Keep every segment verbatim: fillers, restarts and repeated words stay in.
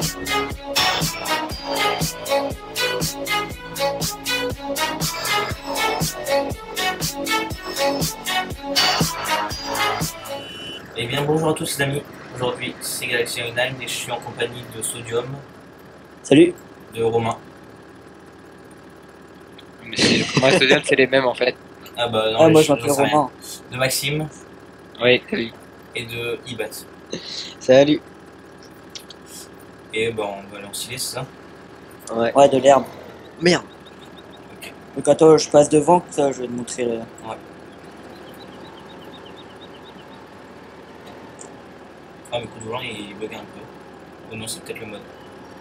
Eh bien bonjour à tous les amis, aujourd'hui c'est Galaxy Online et je suis en compagnie de Sodium. Salut. De Romain. Mais c'est moi Sodium, c'est les mêmes en fait. Ah bah non, Ah, mais moi je je m'appelle j'en sais rien. Romain. De Maxime Oui, salut. et de Ibat. Salut. Et bah on va aller en stylé, c'est ça? Ouais. Ouais, de l'herbe. Merde. Ok. Donc attends, je passe devant, comme ça je vais te montrer le... Ouais. Ah mais le coup de volant il bug un peu. Oh non, c'est peut-être le mode.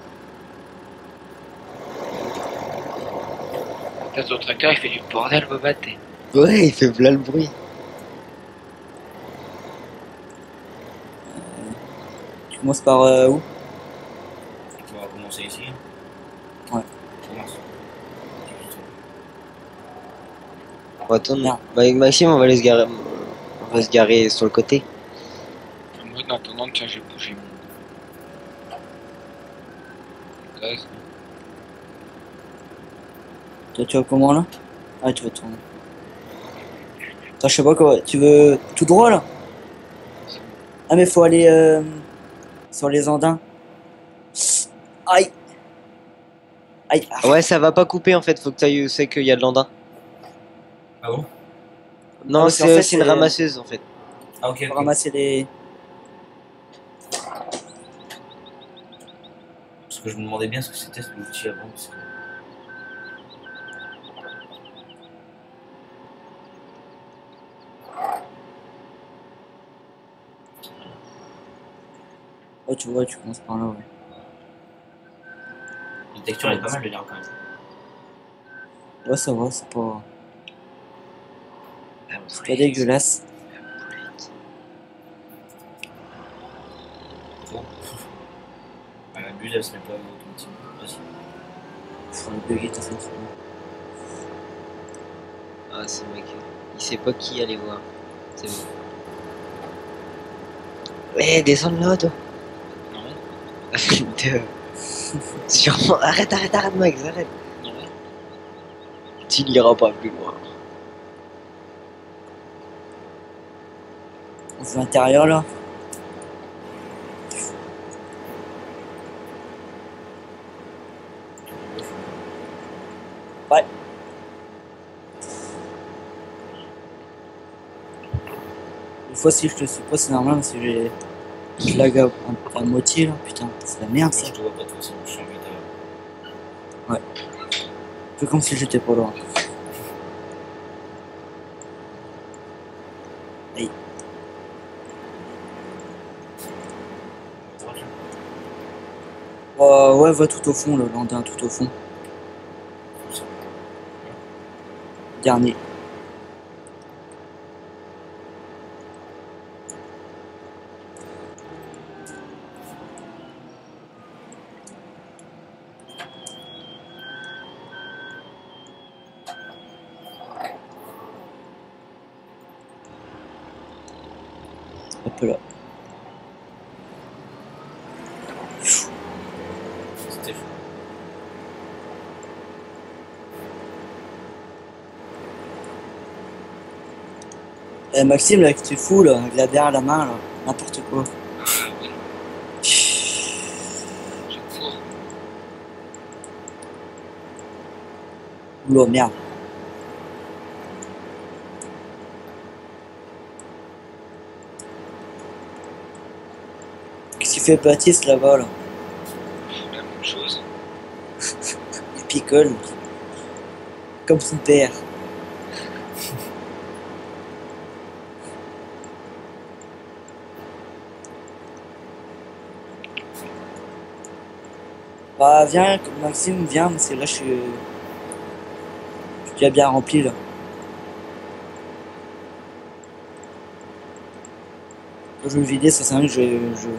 Putain, ton tracteur il fait du bordel, Boba, t'es. Ouais, il fait plein le bruit. Tu commences par euh, où? On va commencer ici. Ouais. On commence. On va tourner. Merde. Bah, avec Maxime, on va aller se garer. On va se garer sur le côté. Moi, en attendant, tiens, je vais bouger mon gaz. Toi tu vas comment là? Ah, tu vas tourner. Attends, je sais pas quoi, tu veux tout droit là? Ah mais faut aller euh, sur les andins. Aïe. Aïe. Ah. Ouais, ça va pas couper en fait. Faut que tu ailles où c'est qu'il y a de l'andin. Ah bon? Non, Ah, parce qu'en c'est fait, c'est une c'est- ramasseuse en fait. Ah ok, Faut ok. ramasser les... Parce que je me demandais bien ce que c'était ce l'outil avant. Parce que... Oh tu vois, tu commences par là, ouais. La texture elle est pas mal de l'air quand même. Ouais, ça va, c'est pas... C'est pas dégueulasse. Bon. Ah, la bulle elle se met pas automatique. Vas-y. Faut le bugger, t'as fait. Ah, ce mec. Il sait pas qui aller voir. C'est bon. Ouais, descends de là, toi. Non, De- Sûrement. Arrête, arrête, arrête, Max, arrête. non. Tu n'iras pas plus loin. On fait l'intérieur là. Ouais. Des fois si je te suis pas c'est normal parce que j'ai... Je lag à, à, à moitié là, putain, c'est la merde Moi, ça. je te vois pas de toute façon, je suis en bêta. C'est comme si j'étais pas loin. Aïe. Droite, là. Oh, ouais, va tout au fond, le landin tout au fond. Comme ça. Dernier. Hop là. C'était fou. Eh, Maxime, là, que tu fous, là, avec la bière à la main, là, n'importe quoi. Je cours. Oula, merde. Qu'est-ce qu'il fait Baptiste là-bas, là? La même chose. Il picole. Comme son père. Bah viens Maxime, viens, parce que là je suis... Je suis déjà bien rempli là. Quand je veux le vider, ça sert à rien que je... je...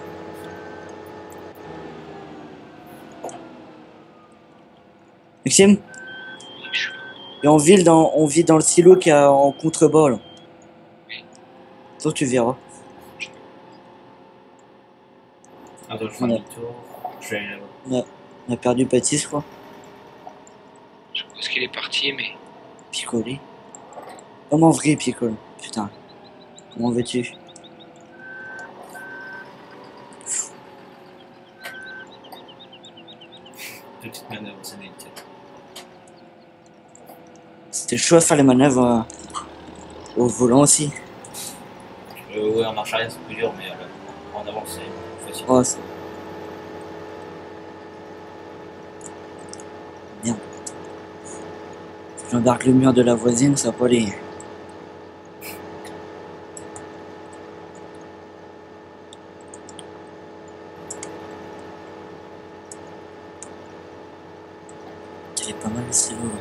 Maxime? Et on vit dans, on vit dans le silo qui a en contrebas là. Toi tu verras. Attends, je fais un Ouais. demi-tour. Je vais aller là-bas. On a, on a perdu Baptiste, je crois. Je pense qu'il est parti, mais Picolé. Comment vrai, Picolé? Putain. Comment veux-tu? Petite manœuvre, c'est délicat. C'était chaud à faire les manœuvres euh, au volant aussi. Euh, ouais, en marche arrière, c'est plus dur, mais euh, en avant, c'est plus facile. Oh, c'est... Merde. J'embarque le mur de la voisine, ça va pas aller. Il est pas mal aussi lourd.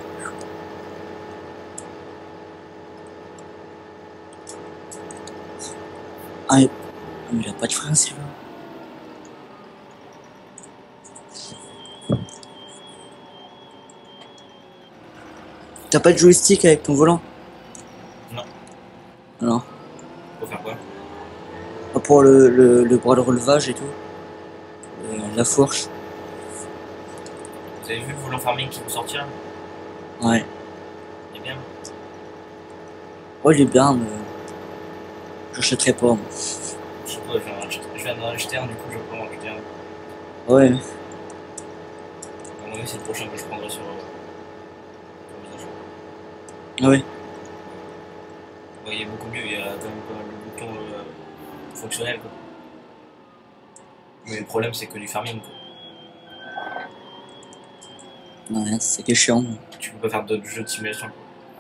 Ah, il il a pas de frein celui-là. T'as pas de joystick avec ton volant? Non. Non. Faut faire quoi? Pas pour le, le, le bras de relevage et tout. Euh, la fourche. Vous avez vu le volant farming qui vous sortir? Ouais. Il est bien. Oh, il est bien, mais... J'achèterai pas, moi. Je sais pas, je viens d'en acheter- je viens d'en acheter un, du coup, je vais pas en acheter un. Ouais. À mon avis, c'est le prochain que je prendrai sur. euh, sur visage. Ah ouais. Ouais, il est beaucoup mieux, il y a quand même pas mal de boutons euh, fonctionnels, quoi. Mais le problème, c'est que du farming, quoi. Ouais, c'est que chiant. Tu peux pas faire d'autres jeux de simulation.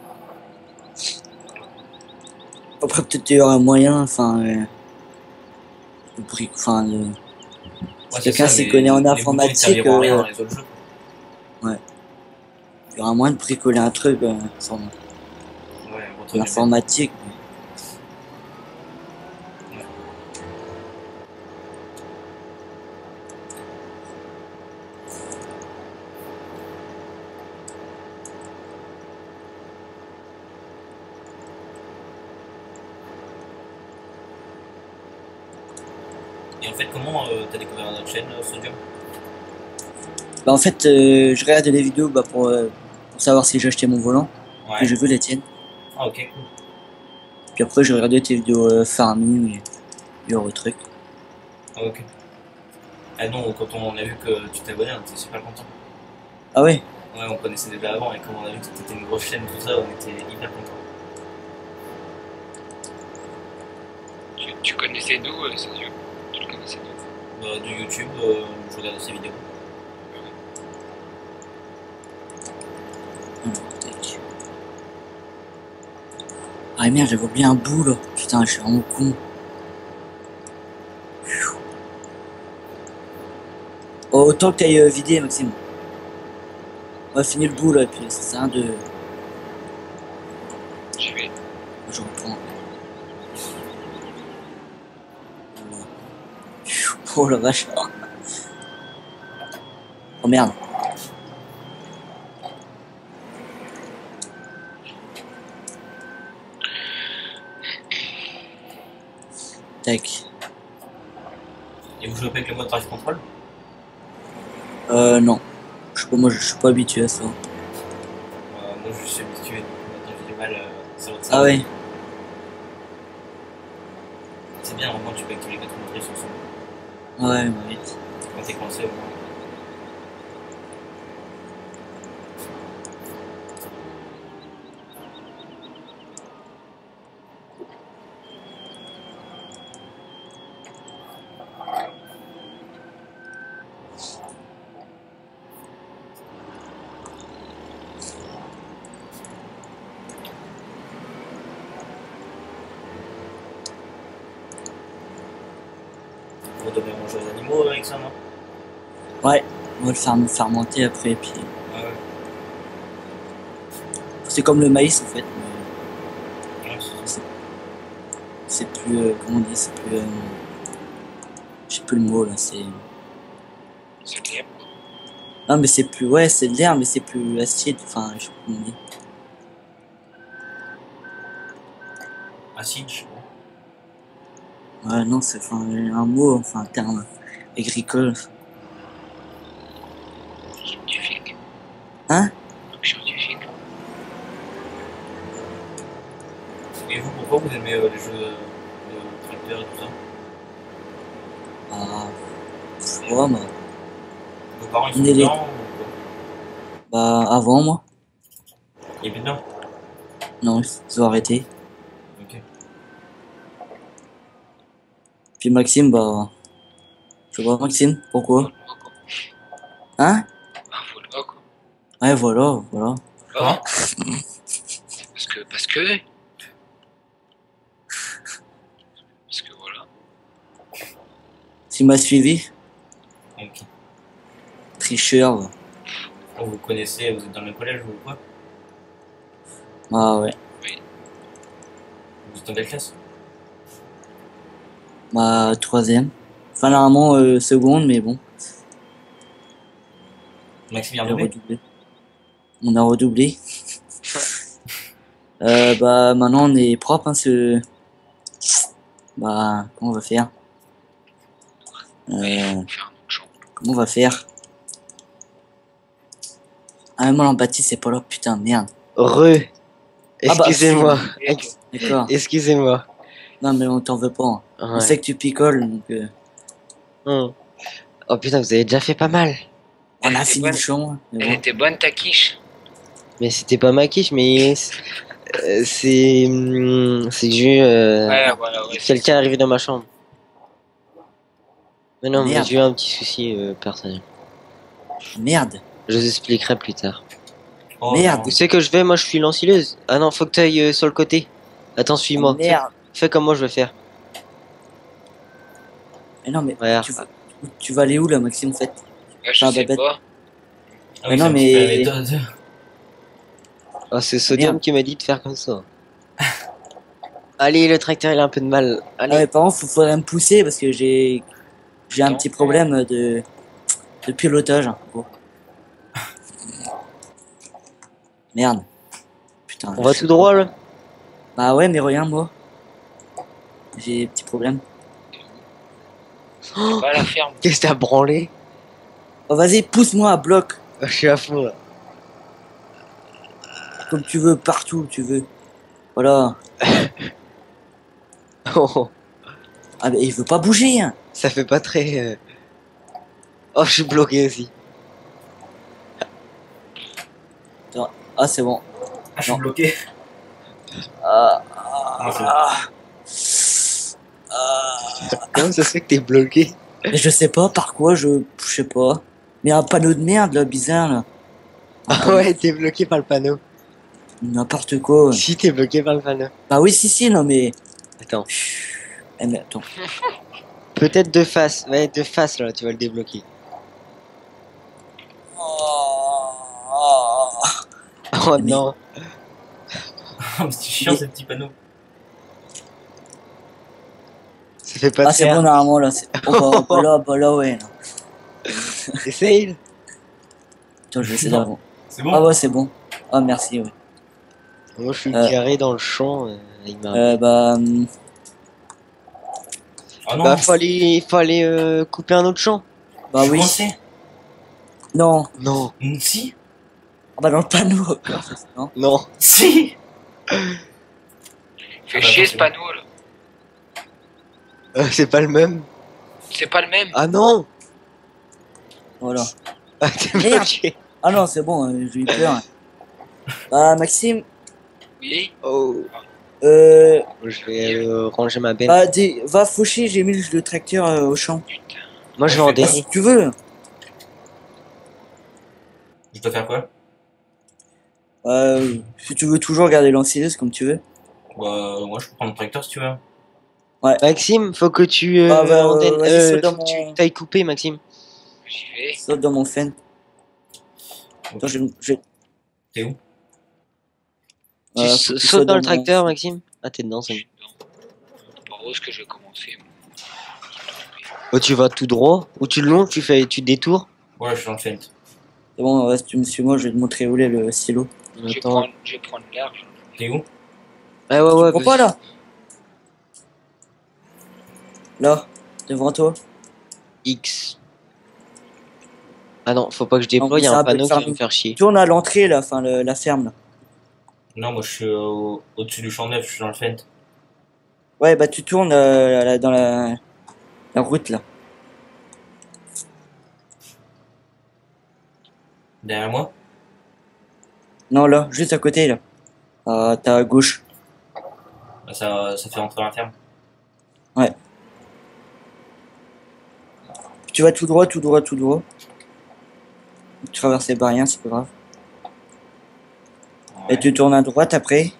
Après, peut-être il y aura un moyen, enfin... Euh, de bric- enfin, de... Ouais, Si c'est quelqu'un ça, s'y mais connaît en les boutons, ils informatique, serviront à rien euh, dans les autres jeux. il y aura moyen de bricoler un truc euh, sans Ouais, votre l'informatique. Et en fait, comment euh, t'as découvert notre chaîne, euh, Sodium? Bah, en fait, euh, je regardais les vidéos bah, pour, euh, pour savoir si j'achetais mon volant. Ouais. Puis j'ai vu les tiennes. Ah, ok, cool. Puis après, j'ai regardé tes vidéos euh, farming et, et autres trucs. Ah, ok. Ah non, quand on a vu que tu t'abonnais, on était super content. Ah ouais? Ouais, on connaissait déjà avant, et comme on a vu que c'était une grosse chaîne, tout ça, on était hyper contents. tu, tu connaissais d'où, euh, Sergio? Tu le connaissais d'où? Euh, de YouTube, euh, je regardais ses vidéos. Alors, tac. Ah merde, j'avais oublié un bout là. Putain, je suis vraiment con. Oh, autant que t'ailles euh, vider, Maxime. On va finir le bout là, et puis ça sert à rien de. Je vais. Je reprends. Oh la vache. Oh merde. Tac. Et vous jouez pas avec le mode drive control? Euh, non. Je sais pas, moi je suis pas habitué à ça. Euh, moi je suis habitué, donc maintenant j'ai du mal euh, sur votre Ah ouais. C'est bien, au moins tu peux activer les quatre motrices ensemble. Ouais, ouais. Quand t'es coincé, au moins. Vous devez manger aux animaux avec ça, non? Ouais. On va le faire fermenter après, puis. Ouais, ouais. C'est comme le maïs en fait. mais Ouais, c'est ça. C'est plus. Euh, comment on dit? C'est plus. Euh, je sais plus le mot là, c'est. C'est bien. Non, mais c'est plus. Ouais, c'est de l'air, mais c'est plus acide. Enfin, je sais pas comment on dit. Acide, je sais pas. Ouais, non, c'est enfin, un mot, enfin un terme. agricole. Scientifique. Hein? Scientifique. Et vous, pourquoi vous aimez euh, les jeux de, de tracteur et tout ça? Ah, pff, ouais, moi. Vos parents ils sont On est les- dedans ou quoi? Bah, avant, moi. Il est plus dedans? Non, ils ont arrêté. Ok. Puis Maxime, bah. Je sais pas, Maxime, pourquoi? Hein? Ah, voilà quoi. Ouais, voilà, voilà. Comment? Parce que, parce que. Parce que voilà. Tu m'as suivi? Ok. Tricheur, ouais. Oh, vous connaissez, vous êtes dans le collège ou quoi? Ah ouais. Vous êtes en quelle classe? Bah, troisième. Enfin, normalement, euh, seconde, mais bon. Maxime vient On a de redoublé. On a redoublé. euh, bah, maintenant, on est propre, hein, ce... Bah, comment on va faire? Mais il Euh, faut faire un autre champ. comment on va faire? Ah, mais moi, l'empathie, c'est pas là, putain, merde. Re. Ah bah, Excusez-moi. Et toi, D'accord. Excusez-moi. Non, mais on t'en veut pas. Hein. On Ouais. sait que tu picoles, donc... euh, Hmm. Oh putain, vous avez déjà fait pas mal. on a était fini bonne. le champ. hein, mais Elle bon. était bonne ta quiche. Mais c'était pas ma quiche, mais c'est- euh, c'est hum, c'est dû. Euh, Ouais, voilà, ouais. c'est Quelqu'un est arrivé dans ma chambre. Mais non, mais Merde. j'ai eu un petit souci euh, personnel. Merde. Je vous expliquerai plus tard. Oh, Merde. Où c'est que je vais? Moi, je suis lancileuse. Ah non, faut que t'ailles euh, sur le côté. Attends, suis-moi. Oh, merde. Fais, fais comme moi, je vais faire. Mais non, mais Regarde. tu, vas- tu vas aller où, là, Maxime, en fait? Ouais, je Ah, sais Babette. pas. Ah Mais oui, non, c'est un petit peu la mais- méthode. Oh, c'est Sodium Merde. qui m'a dit de faire comme ça. Allez, le tracteur, il a un peu de mal. Ah, Allez. mais par contre, il faudrait me pousser parce que j'ai j'ai un Non. petit problème de, de pilotage. hein, gros. Merde. Putain. On va je- tout droit, là. Bah ouais, mais regarde, moi. J'ai des petits problèmes. On va à la ferme. Qu'est-ce que t'as branlé? Oh, vas-y, pousse-moi à bloc. Oh, je suis à fond, là. Comme tu veux, partout où tu veux. Voilà. Oh, Ah, mais il veut pas bouger. Hein. ça fait pas très... euh, Oh, je suis bloqué aussi. Ah, c'est bon. Ah, je suis Non. bloqué. Ah, Ah, c'est bon. ah, ah. Comment ça se fait que t'es bloqué? Mais je sais pas par quoi, je, je sais pas. Mais un panneau de merde là, bizarre là. Ah ouais, t'es bloqué par le panneau. N'importe quoi. Si, t'es bloqué par le panneau. Bah oui, si, si, non mais. Attends. Eh, mais attends. Peut-être de face. Ouais, de face, là, tu vas le débloquer. Oh Mais- non. C'est chiant Mais- ces petits panneaux. Ça fait pas Ah, de c'est faire. bon, normalement là. c'est- Oh, bah, bah là, bah là, ouais. Là. Essaye. Attends, je vais essayer Non. d'avant. C'est bon? Ah, ouais, c'est bon. Ah, merci, ouais. Moi, je suis Euh. garé dans le champ. euh, avec ma- Euh, bah. hum, Ah non, Bah, faut aller, faut aller euh, couper un autre champ. Bah je suis oui. coincé. Non. Non, Mm, Si, Ah, bah dans le panneau. Non. non. si. Fais Ah bah, chier attends, ce panneau là. Euh, c'est pas le même. C'est pas le même. Ah non. Voilà. Ah, t'es Merde. bloqué. Ah non, c'est bon, euh, j'ai eu peur. hein. Bah, Maxime, Oui. Oh. euh. Je vais euh, ranger ma benne. Bah, dis, va faucher, j'ai mis le, le tracteur euh, au champ. Putain. Moi, je vais en Bah, Bah, dernier. si tu veux. Je dois faire quoi? Euh, si tu veux toujours garder l'ancileuse comme tu veux. Bah, moi je peux prendre le tracteur si tu veux. Maxime, faut que tu euh, Ah, bah, en euh, den- vas-y, euh, saute dans faut que tu mon- t'ailles couper, Maxime. J'y vais. Saute dans mon fan. Attends, je, je, T'es où? Tu euh, s- faut que tu sautes sautes dans le mon- tracteur, Maxime. Ah, t'es dedans, Je c'est bon. suis dedans. Par où est-ce que je vais commencer moi? Oh, tu vas tout droit ou tu le longes, tu fais, tu détours. Ouais, je suis dans le fent. C'est bon, reste, tu me suis moi, je vais te montrer où est le silo. Je vais Attends. prendre, je vais prendre large. T'es où? Ah ouais, ouais. Tu comprends vas-y. pas là? Là, devant toi. X. Ah non, faut pas que je déploie, il y c'est a un un peu de panneau qui va me farming. faire chier. Tourne à l'entrée là, enfin le- la ferme là. Non, moi je suis au- au-dessus du champ neuf, je suis dans le fent. Ouais, bah tu tournes euh, là, dans la, la route là. Derrière moi? Non, là, juste à côté là. Ah, t'as à gauche. Bah, ça, ça fait rentrer dans la ferme. Ouais. Tu vas tout droit, tout droit, tout droit. Tu traverses les barrières, c'est pas grave. Ouais. Et tu tournes à droite après.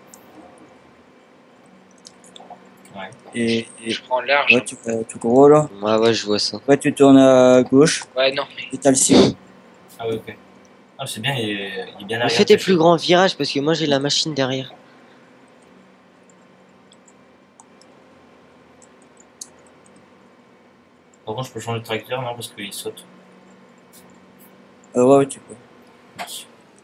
Ouais. Et, et Je prends large. ouais, tu vas tout droit là. Ouais, ouais, je vois ça. Ouais, tu tournes à gauche. Ouais, non, mais Et t'as le silo. Ah ouais, ok. Ah, c'est bien, il est, il est bien Mais arrière. fais tes caché. plus grands virages parce que moi j'ai la machine derrière. Par contre, je peux changer de tracteur, non, parce qu'il saute. Euh, ouais, ouais, tu peux. Merci.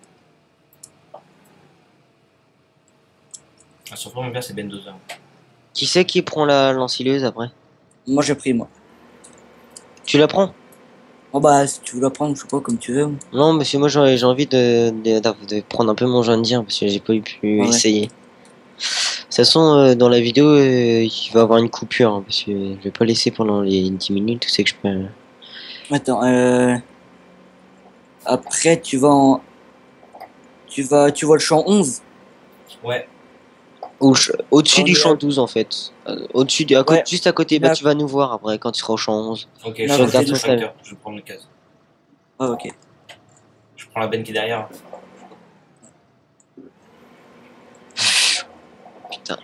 Ah, surtout, mon père, c'est Ben Dozer. Qui c'est qui prend la l'ensileuse après? Moi, j'ai pris, moi. Tu la prends? Bon, bah, si tu veux la prendre, je sais pas, comme tu veux. Non, parce que moi j'ai j'ai envie de, de, de prendre un peu mon John Deere parce que j'ai pas eu pu Ouais. essayer. De toute façon, euh, dans la vidéo, euh, il va y avoir une coupure hein, parce que je vais pas laisser pendant les dix minutes. Tu sais que je peux. Attends, euh... Après, tu vas en... Tu vas... Tu vois le champ onze. Ouais, Au ch- Au-dessus On du est champ à- douze en fait. Euh, Au-dessus, du- à côté, Ouais. juste à côté. Bah Là. tu vas nous voir après quand tu seras au champ onze. ok, Non, je je change regarde de tout seul. tracteur. Je vais prendre le case. Ah, ok. Je prends la benne qui est derrière. Putain,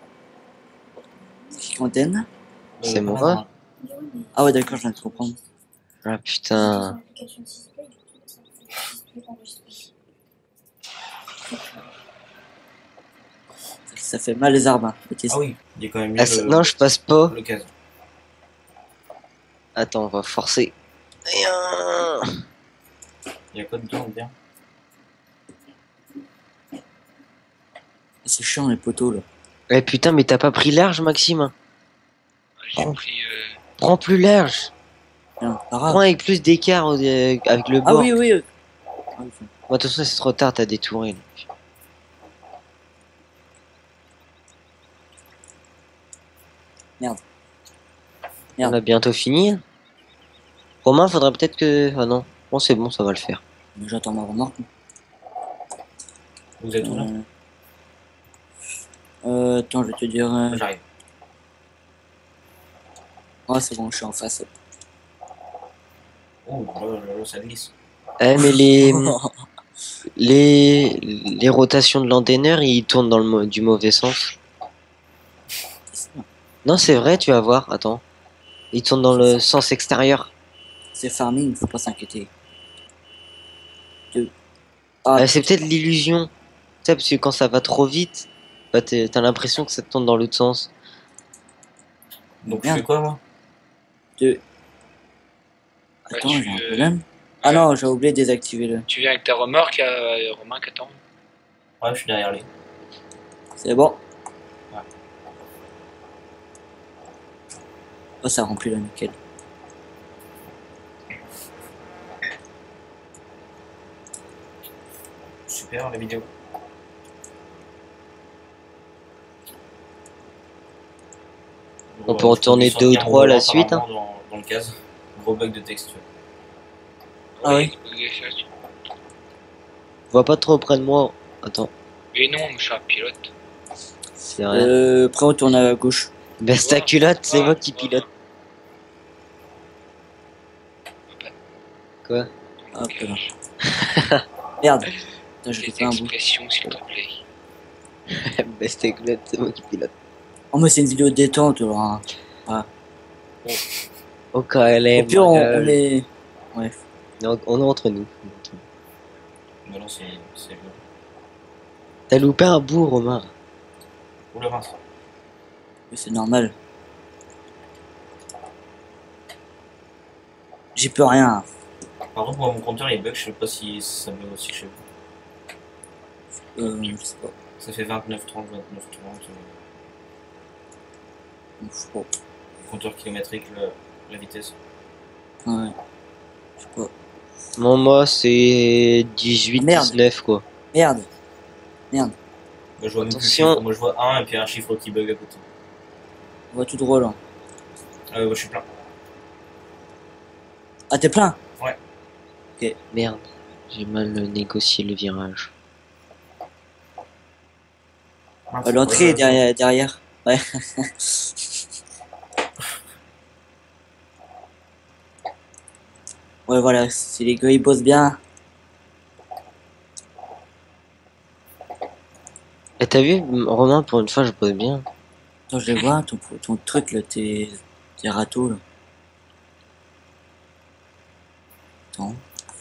Qui contiennent. c'est Euh, moi. Ah ouais, d'accord, je viens de comprendre. Ah putain. Ça fait mal les arbres. Hein. Ok, Ah oui, il est quand même mieux Ah, ça- le, non, je passe pas. le case. Attends, on va forcer. Il y a quoi dedans, bien? C'est chiant les poteaux là. Eh putain, mais t'as pas pris large, Maxime? j'ai Oh. pris. Euh... Prends plus large. Bien, pas Prends grave. avec plus d'écart euh, avec le Ah bord. oui, oui. euh. Ah, ok. Moi, de toute façon, c'est trop tard, t'as détouré. là. Merde. On a bientôt fini. Romain, faudrait peut-être que. Ah non. Bon, c'est bon, ça va le faire. Mais j'attends ma remorque. Vous êtes où là? Euh... euh, attends, je vais te dire. Euh... J'arrive. Ah, c'est bon, je suis en face. Oh, là, là, là, ça glisse. Eh, mais les. les. Les rotations de l'antenneur, ils tournent dans le mau- du mauvais sens. Non, c'est vrai, tu vas voir. Attends. Ils tournent dans le sens extérieur. C'est farming, faut pas s'inquiéter. Deux. Ah, Euh, c'est peut-être l'illusion. Tu sais, parce que quand ça va trop vite, bah, t'es- t'as l'impression que ça tourne dans l'autre sens. Donc, je Merde. fais quoi, moi? deux. Attends, Ouais, tu, j'ai un euh, problème. Ah non, j'ai oublié de désactiver le. Tu viens avec ta remorque, euh, Romain, qu'attends. Ouais, je suis derrière lui. C'est bon. Ouais. Oh, ça remplit là, nickel. Super, la vidéo. On Ouais, peut en je tourner descendre deux ou bien trois à la droit, suite, hein. apparemment, Dans, dans le case. Gros bug de texture. Ah oui. Je vois pas trop près de moi. Attends, Mais non, je suis un pilote. c'est rien. Euh, après, on tourne à gauche. Baisse ta culotte, c'est Ouais, moi qui ouais. pilote. Quoi? Hop Ok. là. Merde. Putain, j'ai Des fait un bout. expressions, s'il te plaît. Baisse ta culotte, c'est moi qui pilote. Oh, mais c'est une vidéo de détente, alors. Hein. Au K L M. Au pire, on, euh, on est. Bref. on, on est entre nous. Non, non, c'est. c'est- T'as loupé un bout, Romain. Oula, mince. Mais c'est normal. J'y peux rien. Par contre, moi, mon compteur il bug, je sais pas si ça bug aussi chez vous. Euh, je sais pas. Ça fait vingt-neuf trente, vingt-neuf trente. euh, Je sais pas. compteur kilométrique, le- la vitesse. Ouais. Je sais pas. Non, moi, c'est dix-huit, Merde. dix-neuf, quoi. Merde. Merde. Moi, je vois même plus le Attention. chiffre. Moi, je vois un et puis un chiffre qui bug à côté. On va tout droit là. Euh, moi, je suis plein. Ah, t'es plein? Merde. J'ai mal négocié le virage. Ah, l'entrée est derrière, derrière. Ouais. Ouais, voilà. Si les gars ils bossent bien. Et t'as vu, Romain, pour une fois, je pose bien. Attends, je les vois, ton, ton truc là, tes, tes râteaux là. Attends.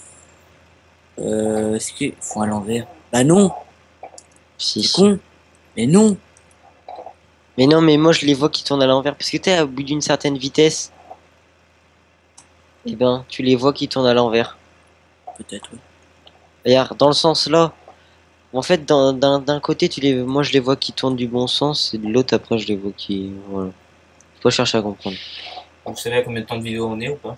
Euh, est-ce qu'ils font à l'envers? Bah non, Si, c'est si. con. Mais non. Mais non, mais moi, je les vois qui tournent à l'envers. Parce que t'es au bout d'une certaine vitesse. Eh ben, tu les vois qui tournent à l'envers. Peut-être, oui. Regarde, dans le sens là. En fait, d'un d'un d'un côté, tu les, moi, je les vois qui tournent du bon sens. Et de l'autre, après, je les vois qui... Voilà. Faut pas chercher à comprendre. Vous savez à combien de temps de vidéo on est ou pas?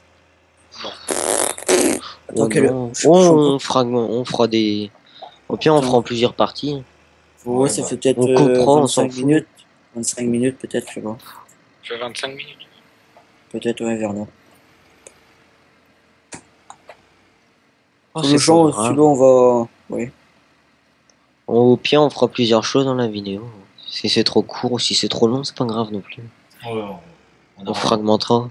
Attends, Oh quel... non. je- Oh, je suis on, encore- fera, on fera des... Au pire, on fera en plusieurs parties. Ouais, ça bah, fait peut-être on euh, coupera, on s'en vingt-cinq fout. minutes. vingt-cinq minutes peut-être, je sais pas. Ça fait vingt-cinq minutes. Peut-être, ouais, vers là. Oh, Sur c'est le pas champ, grave. sinon on va... Oui. Au pire, on fera plusieurs choses dans la vidéo. Si c'est trop court ou si c'est trop long, c'est pas grave non plus. ouais, on, on On a- fragmentera.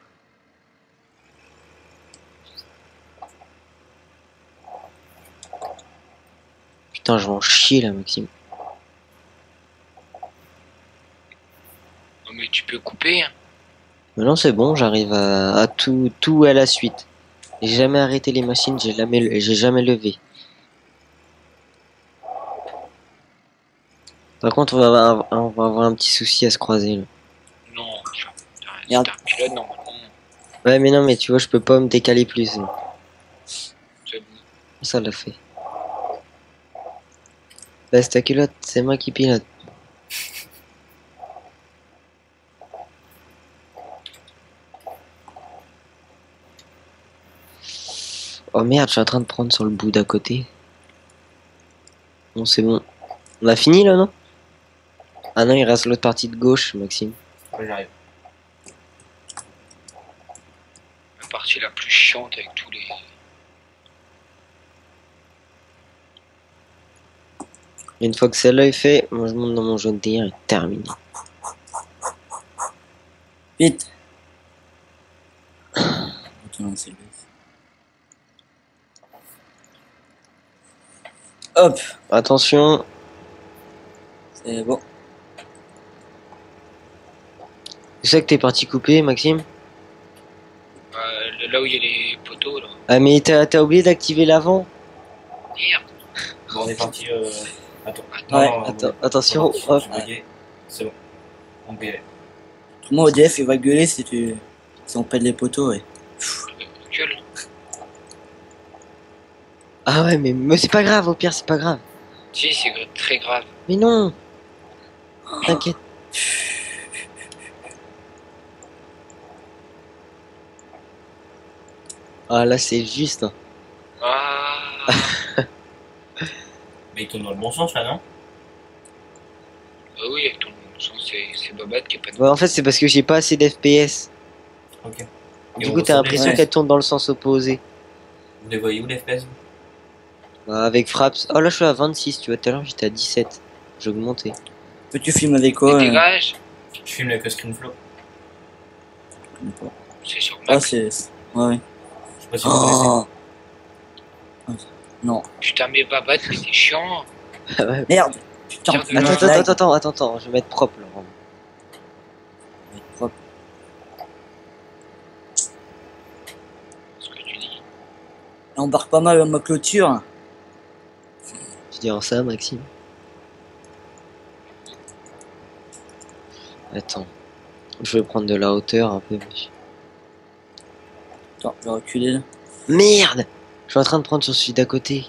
Putain, je vais en chier là, Maxime. Non, mais tu peux couper. Hein. Mais non, c'est bon, j'arrive à, à tout, tout à la suite. J'ai jamais arrêté les machines, j'ai jamais, j'ai jamais levé. Par contre, on va avoir, on va avoir un petit souci à se croiser là. Non, tu vois. T'as Merde. t'as un pilote, normalement. Ouais, mais non, mais tu vois, je peux pas me décaler plus. là. C'est bon. Ça l'a fait. Baisse ta culotte, c'est moi qui pilote. Oh merde, je suis en train de prendre sur le bout d'à côté. Bon, c'est bon. On a fini là, non? Ah non, il reste l'autre partie de gauche, Maxime. Ouais, j'arrive. La partie la plus chiante avec tous les. Une fois que celle-là est fait, moi je monte dans mon jaune d'hier et terminé. Vite. Attends, c'est le- Hop, Attention, c'est bon. Euh, tu sais que t'es parti couper, Maxime? Euh, là où il y a les poteaux, là. Ah mais t'as t'as oublié d'activer l'avant? Merde. Bon, on est parti. Euh... Attends. Ouais, non, Attends, on- attention, on- hop. j'ai bugué. C'est bon. On peut y aller. Autrement, O D F il va gueuler si tu... Si on pète les poteaux, ouais. Gueule. Ah ouais, mais, mais c'est pas grave, au pire c'est pas grave. Si, c'est gra- très grave. Mais non! T'inquiète. Ah là c'est juste. hein. Ah. Mais il tourne dans le bon sens là, non? Bah oui, avec ton son, c'est c'est Bobat qui est pas de. Ouais, en fait c'est parce que j'ai pas assez d'F P S. Ok. Du Et on coup t'as reçoit l'impression ouais. qu'elle tourne dans le sens opposé. Vous les voyez où les F P S? Bah, avec Fraps. Oh là je suis à vingt-six, tu vois, tout à l'heure j'étais à dix-sept. J'ai augmenté. Peux-tu filmer avec quoi? Mais euh, dégage. Je filme avec le ScreenFlow. C'est sur Ah, Mac. c'est... Ouais, ouais. Je sais pas si vous connaissez. Oh. Non. Putain, mais Bobat, mais t'es chiant. Ah ouais. Merde. Putain, Attends, on a Attends, du attends, lag. attends, attends, attends, attends, je vais mettre propre là. vraiment. Hop. Ce que tu dis. On barre pas mal dans ma clôture. Tu diras ça, Maxime? Attends. Je vais prendre de la hauteur un peu. mais- Attends, je vais reculer là. Merde! Je suis en train de prendre sur celui d'à côté.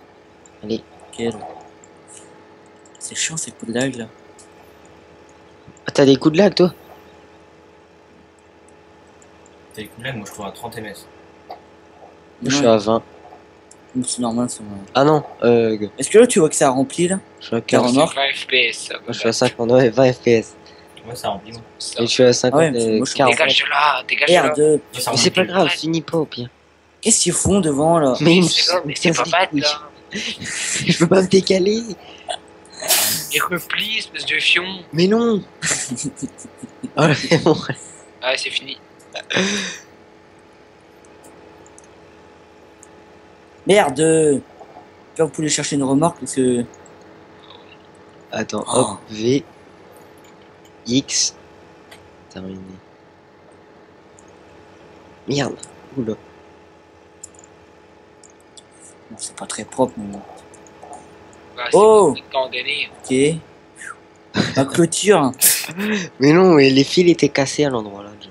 Allez. Ok, là. C'est chiant ces coups de lag là. Ah, t'as des coups de lag, toi? T'as les coups de lag, moi je trouve à trente ms. Moi, je suis à vingt. C'est normal, c'est vrai. Ah non, euh, Est-ce que là, tu vois que ça remplit, là? je suis à La quarante. remorque. vingt F P S, ça. Moi, je suis à cinquante, ouais, vingt F P S. Ouais, ça remplit. Moi. Ça. Et je suis à cinquante, Ouais, mais euh, moi, je suis quarante. Dégage de là, dégage de là. Merde, Ouais, ça Mais remplit. c'est pas grave, Ouais. finis pas au pire. qu'est-ce qu'ils font devant, là? Mais il me C'est grave, mais c'est casse pas les bad couilles. là. Je peux pas me décaler. Et replie, espèce de fion. Mais non. Ah, c'est bon. Ah, c'est fini. Merde! Là, vous pouvez chercher une remorque parce que. Attends, Oh. hop, V, X, terminé. Merde, oula. Bon, c'est pas très propre, mais. Bah, c'est Oh. condamné. Ok. La clôture. Mais non, mais les fils étaient cassés à l'endroit là.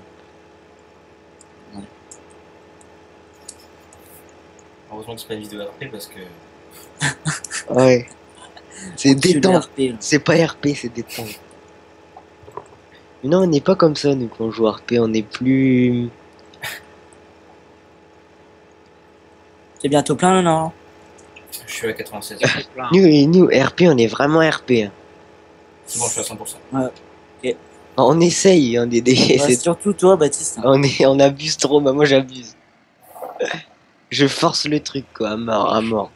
Heureusement que c'est pas une vidéo R P parce que. Ouais. C'est Je vais détente. R P, là. C'est pas R P, c'est détente. Mais non, on n'est pas comme ça, nous, quand on joue R P, on est plus... C'est bientôt plein, là, non? Je suis à quatre-vingt-seize. C'est plein. Nous, et nous, R P, on est vraiment R P. Hein. C'est bon, je suis à cent pour cent. On essaye, on est des... Ouais, c'est- surtout toi, Baptiste. hein. on, est... on abuse trop, bah moi j'abuse. Je force le truc, quoi, à mort, à mort.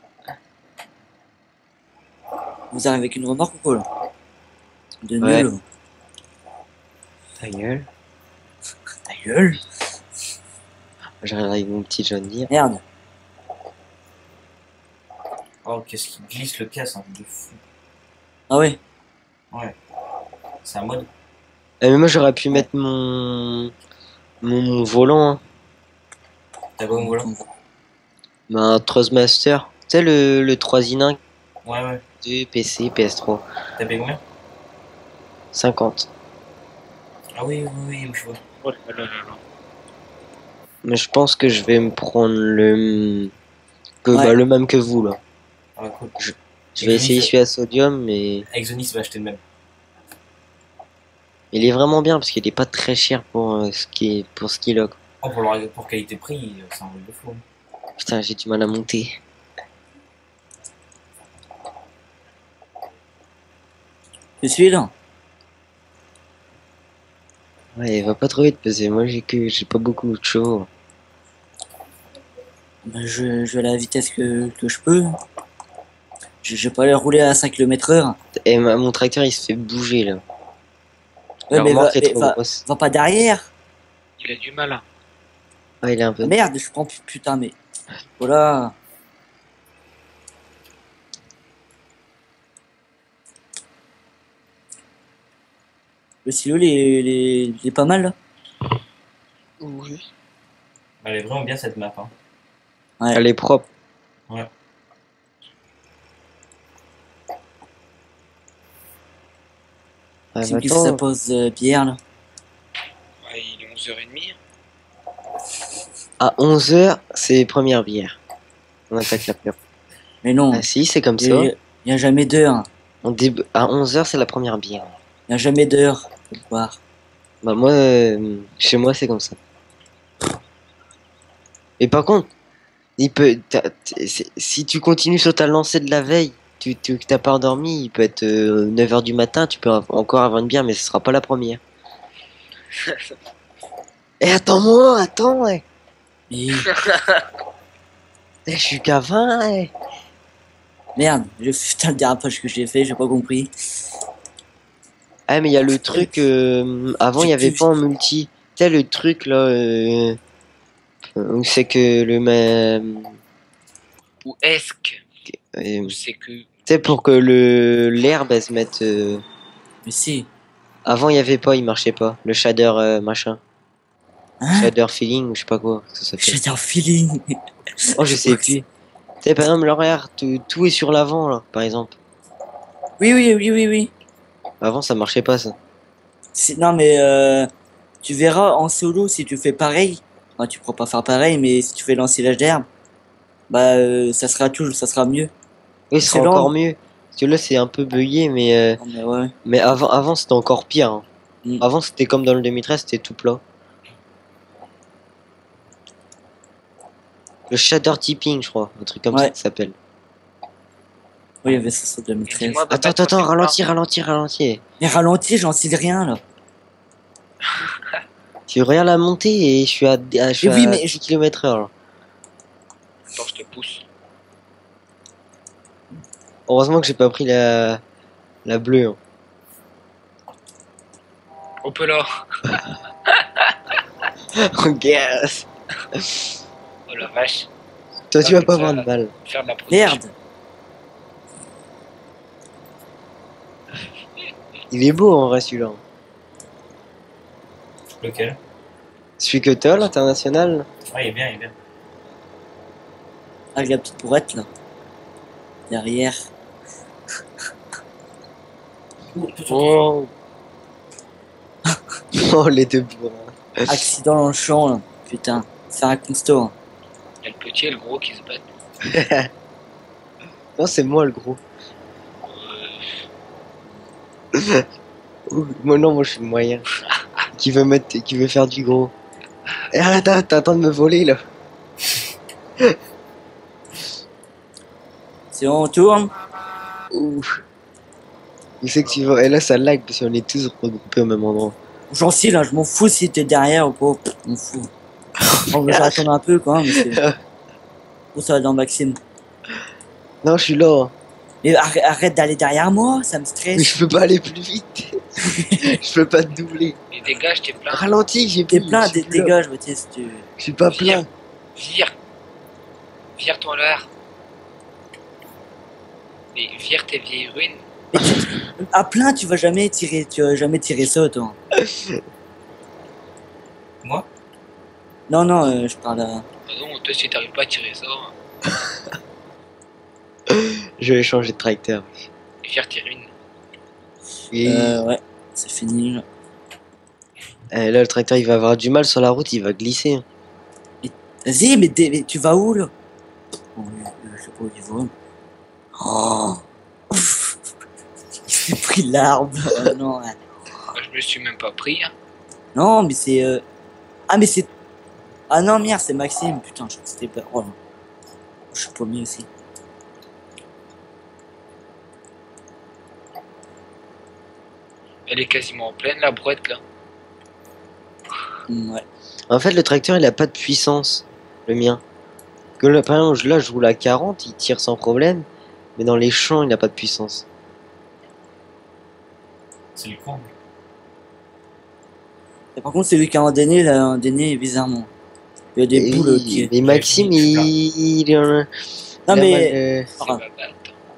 Vous arrivez avec une remorque ou quoi, là? De Ouais. nul. Ta gueule. Ta gueule. J'arrive avec mon petit John Deere. Merde. Oh, qu'est-ce qui glisse le casse, un truc de fou. Ah ouais. C'est un mode. Eh, mais moi j'aurais pu mettre mon... mon, mon volant, hein. T'as quoi comme volant? Bah, un Thrustmaster. Tu sais, le, le trois i un, Ouais, ouais. deux, P C, P S trois. T'as payé combien? cinquante. Ah oui, oui, oui, je vois. Oh là là là là. Mais je pense que je vais me prendre le... Que, Ouais. bah, le même que vous, là. Ah, cool. Je vais essayer celui à sodium, mais Exonis va acheter le même. il est vraiment bien parce qu'il est pas très cher pour euh, ce qui est pour ce qu'il a. Quoi. Oh, pour, le, pour qualité-prix, c'est un truc de fou. hein. Putain, j'ai du mal à monter. C'est celui-là. Ouais, va pas trop vite parce que moi j'ai que j'ai pas beaucoup de chevaux. Bah, je, je vais à la vitesse que, que je peux. Je, je vais pas aller rouler à cinq kilomètres heure. Et ma- mon tracteur il se fait bouger là. Ouais, La mais va, remorque est mais trop va, grosse. va pas derrière. Il a du mal. Hein. Ah, il est un peu. Merde, je prends pu- putain, mais. Voilà. Le silo, il est, il est, il est pas mal là. Oui. Elle est vraiment bien cette map. Hein. Ouais. Elle est propre. Ouais. Ah, C'est bah, qui fait sa attends. pause euh, bière là. Ouais, il est onze heures trente. À onze heures, c'est première bière. On attaque la première. Mais non, Ah si, c'est comme il ça. y, a- il y a jamais d'heure. On dé... À onze heures, c'est la première bière. Il y a jamais d'heure. Faut le voir. Bah moi, euh, chez moi, c'est comme ça. Et par contre, il peut, t'as- t'es- c'est- si tu continues sur ta lancée de la veille, tu, tu que t'as pas endormi, il peut être euh, neuf heures du matin, tu peux av- encore avoir une bière, mais ce sera pas la première. Eh, attends-moi, attends, ouais. Mais Eh, je suis qu'à vingt, eh. merde, le putain le dérapage que j'ai fait, j'ai pas compris. Ah, mais il y a le truc, euh, avant, il y avait pas en multi. Tu sais, le truc, là, euh, où c'est que le même... Ou est-ce que euh, Ou tu c'est que. sais, pour que le l'herbe, elle se mette... euh, Mais si. Avant, il y avait pas, il marchait pas. Le shader euh, machin. Hein? Shader feeling, ou je sais pas quoi ça s'appelle. J'ai un feeling. Oh, je sais plus. Tu sais, par exemple, l'horaire, tout, tout est sur l'avant, là, par exemple. Oui, oui, oui, oui, oui. Avant, ça marchait pas, ça. C'est- Non, mais euh, tu verras en solo si tu fais pareil. Enfin, tu pourras pas faire pareil, mais si tu fais l'ensilage d'herbe, bah euh, ça sera toujours, ça sera mieux. Oui, ce sera C'est lent. encore mieux. Parce que là, c'est un peu bugué, mais, euh, Non, mais ouais. mais avant, avant c'était encore pire. Hein. Mm. Avant, c'était comme dans le deux mille treize, c'était tout plat. Le shader tipping, je crois, un truc comme ça Ouais. qui s'appelle. Oui, il y avait ça sur deux mille treize. Dis-moi, bah, Attends, bah, attends, attends, toi, ralentis, ralentis, ralentis. Mais ralentis, j'en sais rien là. Tu regardes la montée et je suis à, à, je suis Mais oui, à mais dix kilomètres heure. Là. Attends, je te pousse. Heureusement que j'ai pas pris la, la bleue. Hein. On peut là. Oh, gaz. Oh la vache. Toi, tu Ah, vas pas ça, avoir de balle. Faire de la production. merde. Il est beau en vrai celui-là. Lequel? Celui que t'as, l'international. Ah, il est bien, il est bien. Ah, la petite pourrette là. Derrière. Ouh, tout autour. Oh. Oh, les deux bourrins. Accident dans le champ là. Putain. C'est un constat. Hein. Il y a le petit et le gros qui se battent. Non, c'est moi le gros. Euh, Ouh, moi non, moi je suis le moyen. Qui veut mettre, qui veut faire du gros. Et arrête, arrête, t'attends de me voler là. C'est bon, on tourne. Ouh. Où c'est que tu vas? Et là ça lag parce qu'on est tous regroupés au même endroit. J'en sais là, je m'en fous si t'es derrière ou pas. Pff, je m'en fous. On va attendre un peu quoi. Mais c'est... Où ça va dans Maxime? Non, je suis là. Hein. Mais arrête, arrête d'aller derrière moi, ça me stresse. Mais je peux pas aller plus vite. Je peux pas te doubler. Et dégage, t'es plein. Ralentis, j'ai T'es plus. plein, je suis dé- plus là. dégage, Mathieu, si tu... Je suis pas plein. Vire. Vire-toi l'air. Mais vire tes vieilles ruines. Mais tu- À plein, tu vas jamais tirer, tu vas jamais tirer ça, toi. Moi? Non, non, euh, je parle à... Ah non, toi si t'arrives pas à tirer ça, Je vais changer de tracteur. vire tes ruines. Et Euh, ouais, c'est fini, là. eh, là, le tracteur il va avoir du mal sur la route, il va glisser. Vas-y, mais, t'es- mais tu vas où, là? Oh, euh, je sais pas où il va. Oh. Il s'est pris l'arbre. Oh, non, ouais. Moi, je me suis même pas pris. Hein. Non, mais c'est... euh, Ah, mais c'est... Ah non, merde, c'est Maxime. Putain, je crois que c'était pas... Oh, non. Je suis pas mieux aussi. Elle est quasiment en pleine, la brouette, là. Mm, ouais. En fait, le tracteur il a pas de puissance, le mien. Que là, par exemple, là je roule à quarante, il tire sans problème. Mais dans les champs, il n'a pas de puissance. C'est du con. Et par contre, celui qui a un déné, il a un déné bizarrement. Il y a des Et, boules qui... et Maxime, il- il, il, est en- Non, il a mais... mal, euh, C'est Ah. ma batte.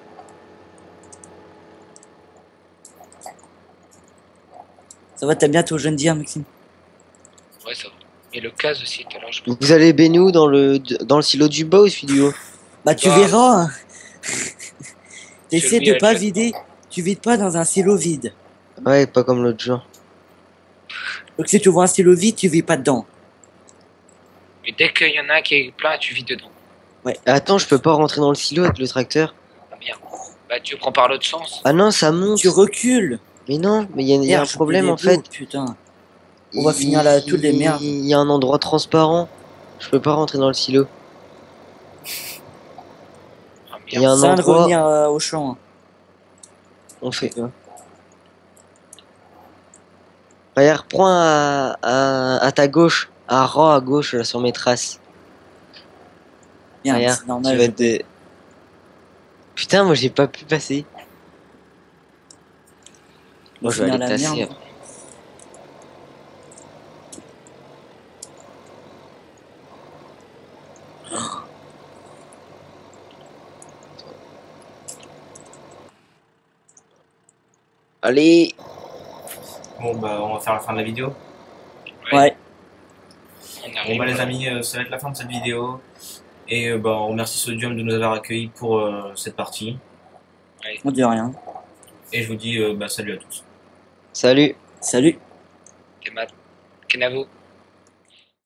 Ça va, t'as bien ton jeune dire, Maxime? Ouais, ça va. Et le cas aussi, tout à l'heure, je Vous allez baigner où, dans le, dans le silo du bas ou celui du haut? Bah, tu Bah. verras. Hein. T'essaies Celui de avec pas le- vider. Tu vides pas dans un silo vide. Ouais, pas comme l'autre jour. Donc si tu vois un silo vide, tu vis pas dedans. Mais dès qu'il y en a un qui est plein, tu vis dedans. Attends, je peux pas rentrer dans le silo avec le tracteur. Ah merde. Bah, tu prends par l'autre sens. Ah non, ça monte. Tu recules. Mais non, mais il y a, il y a un Merde, j'ai problème oublié en les fait. boules, Putain. On va finir là, toutes les merdes. Il y a un endroit transparent. Je peux pas rentrer dans le silo. Ah Il y a merde. un C'est un de endroit. revenir euh, au champ. hein. On fait. Regarde, prends à, à, à ta gauche. À ras à gauche, là, sur mes traces. Merde, Regarde, c'est tu normal. vas je- te... Putain, moi j'ai pas pu passer. on Moi va je vais finir aller la tasser. merde. Allez. Bon, bah, on va faire la fin de la vidéo. Ouais. On Bon, arrive. bah, les amis, euh, ça va être la fin de cette vidéo. Et euh, bah, on remercie Sodium de nous avoir accueillis pour euh, cette partie. On dit rien. Et je vous dis euh, bah, salut à tous. Salut. Salut. T'es mal. Kenavo.